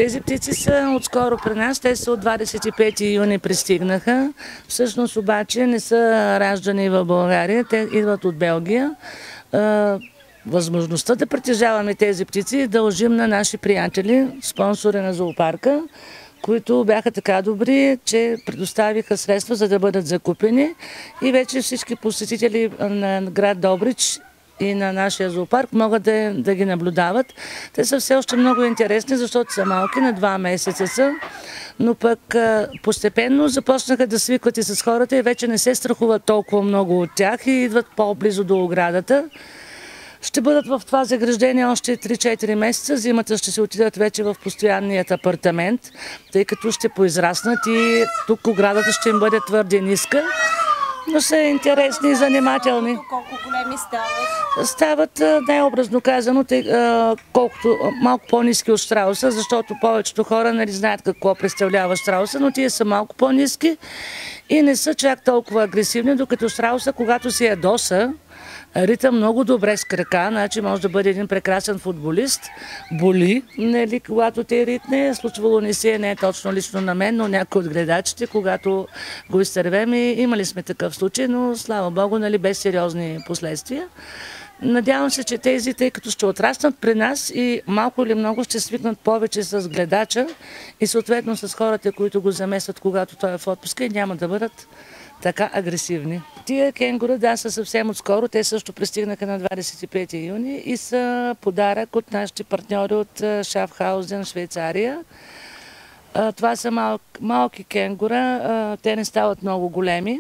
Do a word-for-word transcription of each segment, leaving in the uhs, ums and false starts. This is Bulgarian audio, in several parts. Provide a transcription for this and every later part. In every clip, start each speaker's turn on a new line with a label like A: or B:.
A: Тези птици са отскоро при нас, те са от двадесет и пети юни пристигнаха. Всъщност обаче не са раждани в България, те идват от Белгия. Възможността да притежаваме тези птици дължим на наши приятели, спонсори на зоопарка, които бяха така добри, че предоставиха средства, за да бъдат закупени, и вече всички посетители на град Добрич и на нашия зоопарк могат да, да ги наблюдават. Те са все още много интересни, защото са малки, на два месеца са, но пък постепенно започнаха да свикват и с хората и вече не се страхуват толкова много от тях и идват по-близо до оградата. Ще бъдат в това заграждение още три-четири месеца. Зимата ще се отидат вече в постоянният апартамент, тъй като ще поизраснат и тук оградата ще им бъде твърде ниска. Но са интересни и занимателни.
B: Колко големи стават?
A: Стават, най-образно казано, тъй, колкото малко по-ниски от щрауса, защото повечето хора нали знаят какво представлява щрауса, но тия са малко по-ниски и не са чак толкова агресивни, докато щрауса, когато си ядоса, рита много добре с крака, значи може да бъде един прекрасен футболист. Боли, нали, когато те ритне. Случвало не се, не е точно лично на мен, но някой от гледачите, когато го изтървем, имали сме такъв случай, но слава Богу, нали, без сериозни последствия. Надявам се, че тези, тъй като ще отраснат при нас и малко или много ще свикнат повече с гледача и съответно с хората, които го замесват, когато той е в отпуска, и няма да бъдат така агресивни. Тия кенгура, да, са съвсем отскоро. Те също пристигнаха на двадесет и пети юни и са подарък от нашите партньори от Шафхаузен, Швейцария. Това са мал, малки кенгура. Те не стават много големи.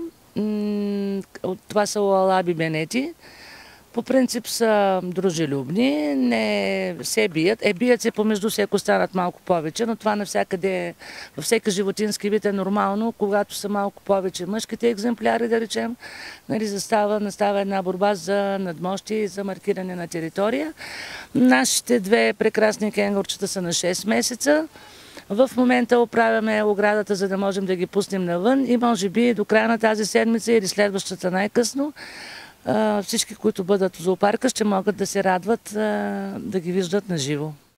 A: Това са уалаби бенети. По принцип са дружелюбни, не се бият. Е, бият се помежду си, ако станат малко повече, но това навсякъде, във всеки животински вид е нормално, когато са малко повече мъжките екземпляри, да речем, нали, застава, настава една борба за надмощие и за маркиране на територия. Нашите две прекрасни кенгурчета са на шест месеца. В момента оправяме оградата, за да можем да ги пуснем навън и може би до края на тази седмица или следващата най-късно всички, които бъдат в зоопарка, ще могат да се радват да ги виждат на живо.